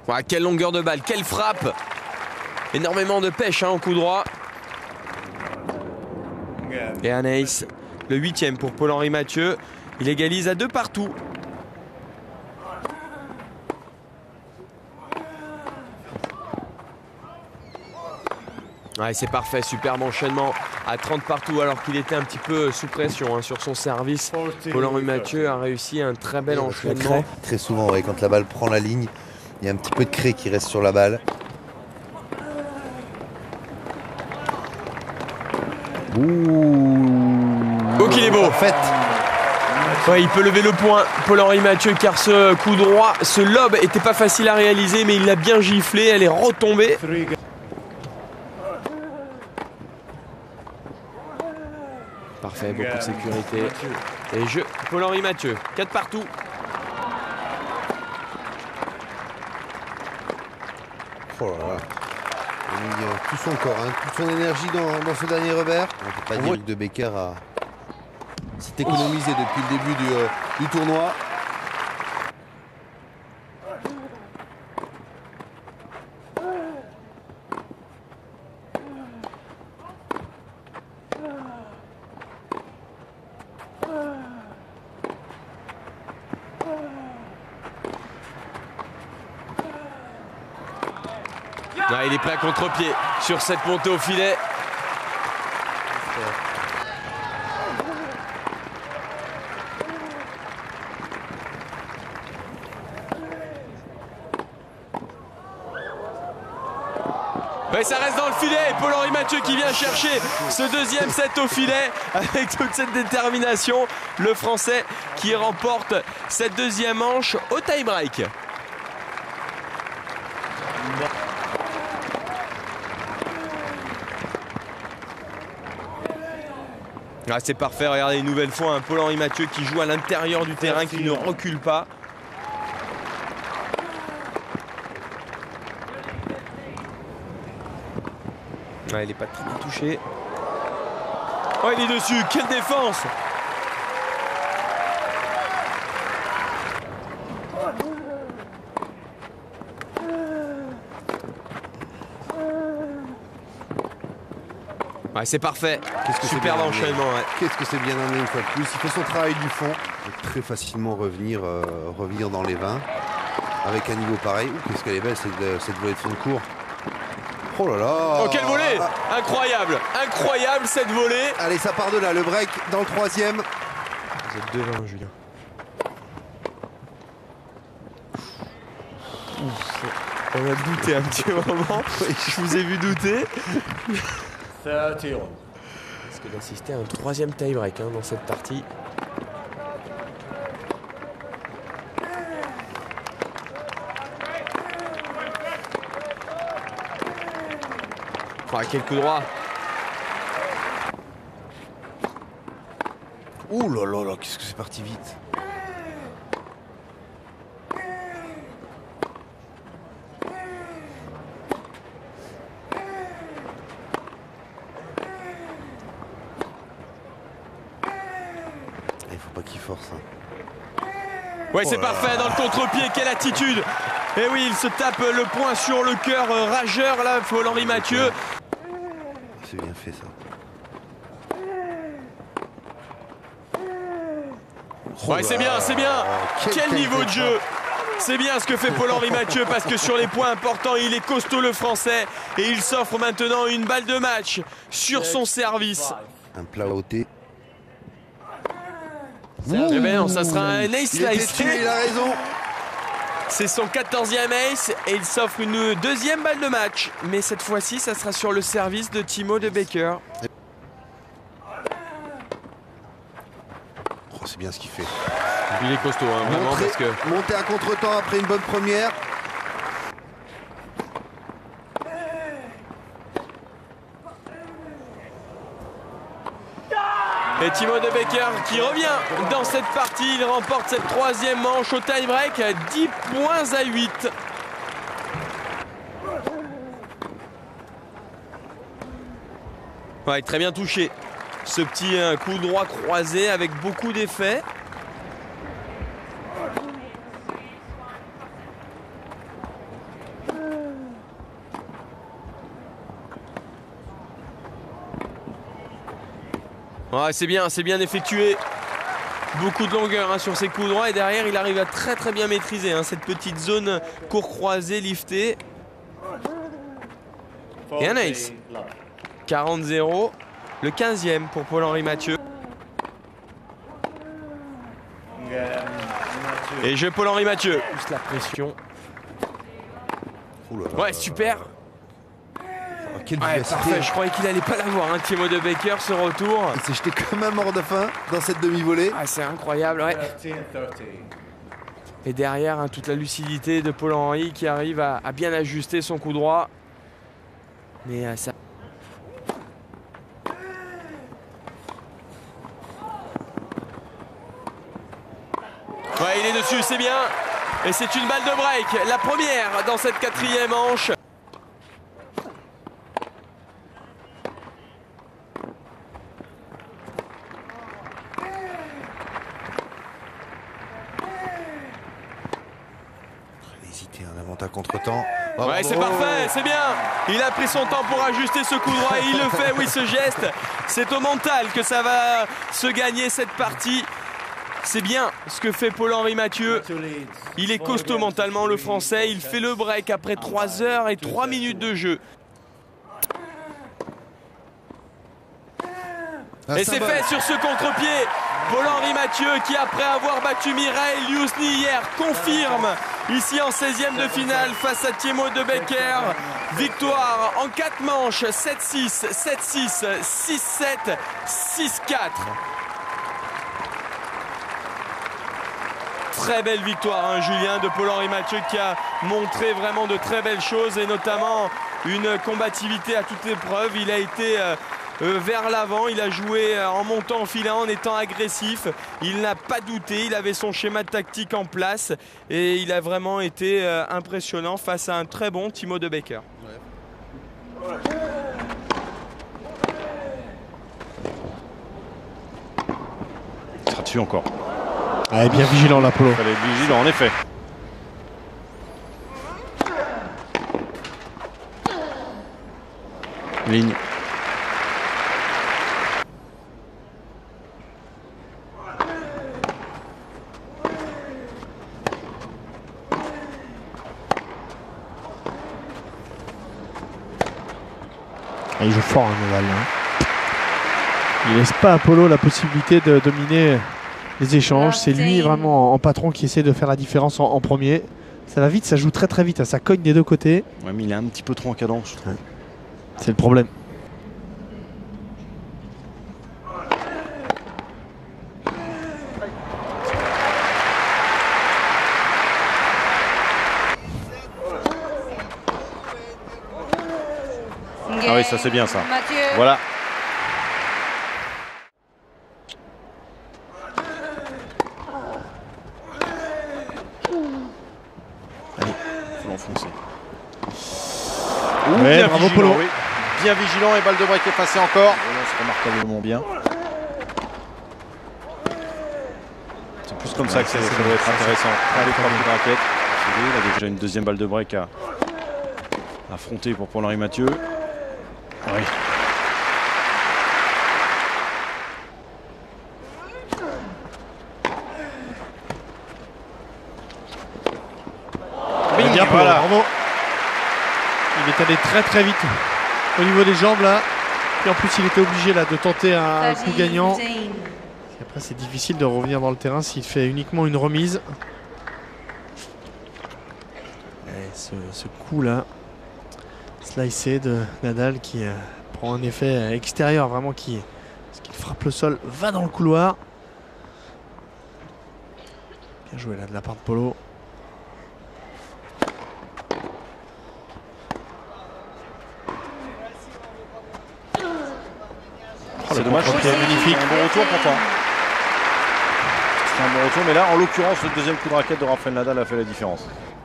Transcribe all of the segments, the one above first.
Ouais, quelle longueur de balle, quelle frappe. Énormément de pêche au coup droit. Et un ace, le 8e pour Paul-Henri Mathieu. Il égalise à 2 partout. Ouais, c'est parfait, superbe enchaînement à 30 partout alors qu'il était un petit peu sous pression sur son service. Paul-Henri Mathieu a réussi un très bel enchaînement. Très souvent, ouais, quand la balle prend la ligne, il y a un petit peu de craie qui reste sur la balle. Oh qu'il est beau. Parfait. Ouais, il peut lever le point, Paul-Henri Mathieu, car ce coup droit, ce lob était pas facile à réaliser, mais il l'a bien giflé, elle est retombée. Parfait, beaucoup de sécurité. Et jeu, Paul-Henri Mathieu, 4 partout. Oh là là. Il a mis tout son corps, toute son énergie dans ce dernier revers. On ne peut pas dire que De Becker s'est économisé depuis le début du tournoi. Ah, il est prêt à contre-pied sur cette montée au filet. Ouais, ça reste dans le filet et Paul-Henri Mathieu qui vient chercher ce deuxième set au filet avec toute cette détermination. Le Français qui remporte cette deuxième manche au tie-break. Ah, c'est parfait, regardez une nouvelle fois Paul-Henri Mathieu qui joue à l'intérieur du terrain, qui ne recule pas. Ah, il n'est pas très bien touché. Oh, il est dessus, quelle défense! Ouais, c'est parfait. Superbe enchaînement. Ouais. Qu'est-ce que c'est bien amené une fois de plus. Il fait son travail du fond. Il peut très facilement revenir dans les 20 avec un niveau pareil. Qu'est-ce qu'elle est belle cette volée de fond de cours. Oh là là! Oh, quelle volée! Incroyable! Incroyable cette volée! Allez, ça part de là. Le break dans le 3e. Vous êtes devant, Julien. On a douté un petit moment. Je vous ai vu douter. Est-ce que d'assister à un 3e tie-break dans cette partie? Quel coup droit! Ouh là là là, qu'est-ce que c'est parti vite! Il faut pas qu'il force. Ouais, c'est parfait dans le contre-pied, quelle attitude! Et oui, il se tape le poing sur le cœur rageur là, Paul-Henri Mathieu. C'est bien fait ça. Ouais, c'est bien, c'est bien. Quel niveau de jeu! C'est bien ce que fait Paul-Henri Mathieu parce que sur les points importants, il est costaud le Français et il s'offre maintenant une balle de match sur son service. Un plat ôté. Eh ben non, ça sera un ace slice. Il a raison. C'est son 14e ace et il s'offre une deuxième balle de match. Mais cette fois-ci, ça sera sur le service de Timo De Becker. Oh, c'est bien ce qu'il fait. Il est costaud, vraiment, parce que... Monter à contre-temps après une bonne première. Et Timo De Becker qui revient dans cette partie. Il remporte cette 3e manche au tie-break, 10 points à 8. Ouais, très bien touché. Ce petit coup droit croisé avec beaucoup d'effet. Ouais, c'est bien effectué. Beaucoup de longueur sur ses coups droits et derrière il arrive à très bien maîtriser cette petite zone court croisée liftée. Et un ace. 40-0, le 15e pour Paul-Henri Mathieu. Et jeu Paul-Henri Mathieu. Plus la pression. Ouais, super. Quelle ouais, parfait, je croyais qu'il allait pas l'avoir, Thiemo de Becker, ce retour. Il s'est jeté comme un mort de faim dans cette demi-volée. Ah, c'est incroyable, ouais. Et derrière, toute la lucidité de Paul-Henri qui arrive à bien ajuster son coup droit. Mais ça... Ouais, il est dessus, c'est bien. Et c'est une balle de break, la première dans cette 4e manche. À contre-temps. Oh, ouais, c'est parfait, c'est bien. Il a pris son temps pour ajuster ce coup droit et il le fait, oui, ce geste. C'est au mental que ça va se gagner cette partie. C'est bien ce que fait Paul-Henri Mathieu. Il est costaud mentalement, le Français. Il fait le break après 3 heures et 3 minutes de jeu. Et c'est fait sur ce contre-pied. Paul-Henri Mathieu qui, après avoir battu Mireille Liusny hier, confirme ici en 16e de finale face à Thiemo de Becker. Victoire en 4 manches, 7-6, 7-6, 6-7, 6-4. Très belle victoire, Julien, de Paul-Henri Mathieu qui a montré vraiment de très belles choses et notamment une combativité à toute épreuve. Il a été... vers l'avant, il a joué en montant en filant, en étant agressif. Il n'a pas douté, il avait son schéma tactique en place et il a vraiment été impressionnant face à un très bon Thiemo de Becker. Ouais. Il sera dessus encore. Ah, bien vigilant là, Polo. Il fallait être vigilant en effet. Ligne. Il joue fort, Nadal. Il laisse pas à Polo la possibilité de dominer les échanges. C'est lui vraiment en patron qui essaie de faire la différence en premier. Ça va vite, ça joue très vite. Ça cogne des deux côtés. Ouais, mais il est un petit peu trop en cadence, je trouve. C'est le problème. Ah oui, ça c'est bien ça. Voilà. Allez, faut l'enfoncer. Ouais, bien bravo vigilant, Polo. Oui. Bien vigilant et balle de break est passée encore. Relance remarquablement bien. C'est plus comme ça que ça doit être intéressant. Allez, 3 coups de raquette. Il a déjà une deuxième balle de break à affronter pour Paul-Henri Mathieu. Oui. Bing, bien voilà. Bravo. Il est allé très vite au niveau des jambes là. Et en plus il était obligé là de tenter un coup gagnant. Et après c'est difficile de revenir dans le terrain s'il fait uniquement une remise. Et ce coup là, slicé de Nadal qui prend un effet extérieur vraiment qui frappe le sol, va dans le couloir. Bien joué là de la part de Polo. C'est dommage, c'est magnifique. Un bon retour pourtant. C'est un bon retour, mais là en l'occurrence le deuxième coup de raquette de Rafael Nadal a fait la différence.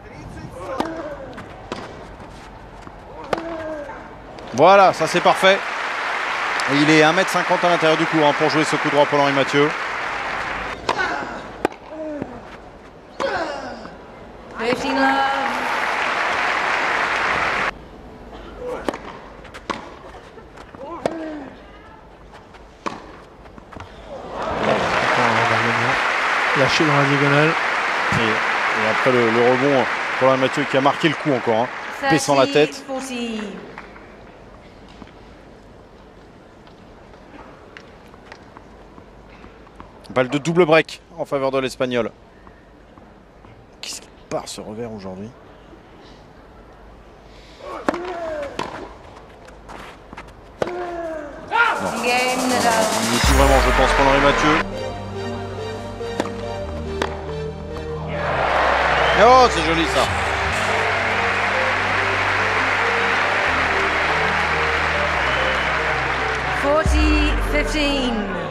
Voilà, ça c'est parfait. Et il est 1m50 à l'intérieur du coup pour jouer ce coup droit Paul-Henri Mathieu. chercher dans la diagonale. Et après le rebond pour Henri Mathieu qui a marqué le coup encore. Hein. Baissant la tête. Balle de double break en faveur de l'Espagnol. Qu'est-ce qui part ce revers aujourd'hui? Non. Il n'est plus vraiment, je pense, pour Henri Mathieu. Oh, c'est joli ça. – 40-15.